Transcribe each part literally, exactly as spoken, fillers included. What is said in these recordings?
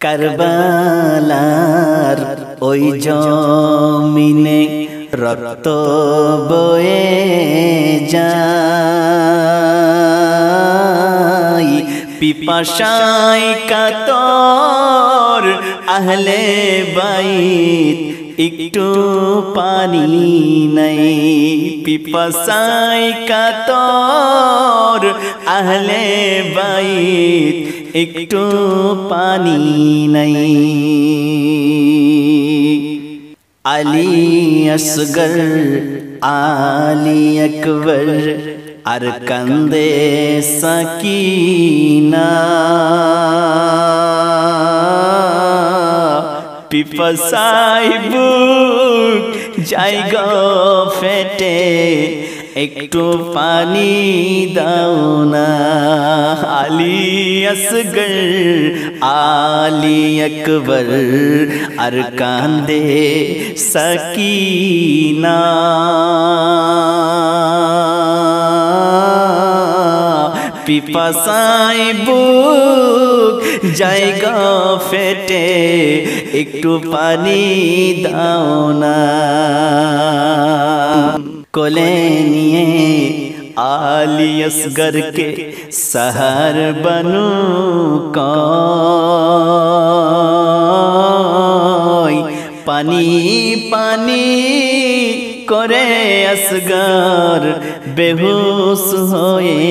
কারবালার ওই জমিনে রক্ত বয়ে যায় পিপাসায় কাতর আহলে বাইত একটু পানি নাই পিপাসায় কাতর আহলে বাইত একটু পানি নাই আলী আসগর আলী আকবর আর কান্দে সাকিনা পিপাসায় বুক জায়গা ফেটে একটু পানি দাও না আলী আসগর আলী আকবর আর কান্দে সাকিনা পিপাসায় বুক জায়গা ফেটে একটু পানি দাও না কোলে নিয়ে আলী আসগর কে সাহার বনু কই পানি পানি করে আসগর বেহুশ হয়ে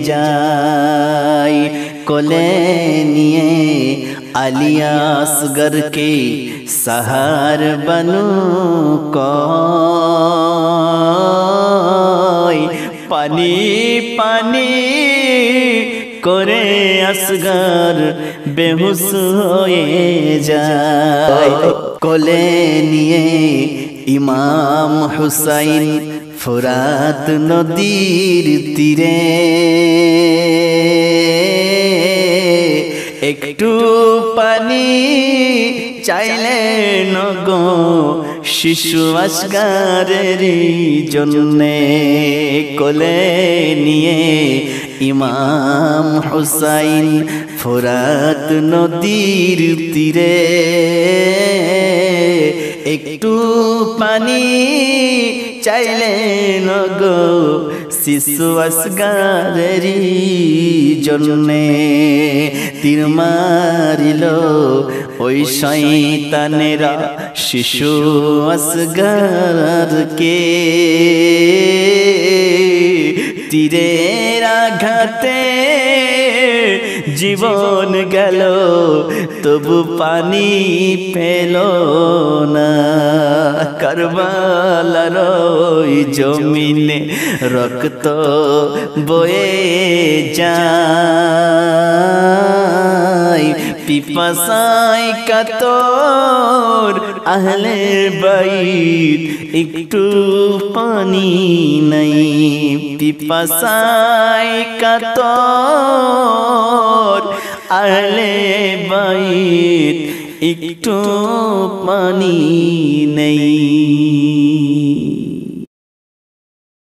যায় কোলে নিয়ে আলী আসগর কে সাহার বনু কই পানি পানি করে আসগর বেহুশ হয়ে যায় কোলে নিয়ে ইমাম হুসাইন ফুরাত নদীর তীরে একটু পানি চাইলেন গো শিশু আসগরের জন্যে কোলে নিয়ে ইমাম হুসাইন ফুরাত নদীর তীরে একটু পানি চাইলেন গো শিশু আসগরের জন্যে তীর মারিল ওই শয়তানেরা শিশু আসগরকে তীরের আঘাতে জীবন গেল তবু পানি পেল না কারবালার ওই জমিনে রক্ত বয়ে যায় পিপাসায় কাতর আহলে বাইত একটু পানি নাই পিপাসায় কাতর আহলে বাইত একটু পানি নেই।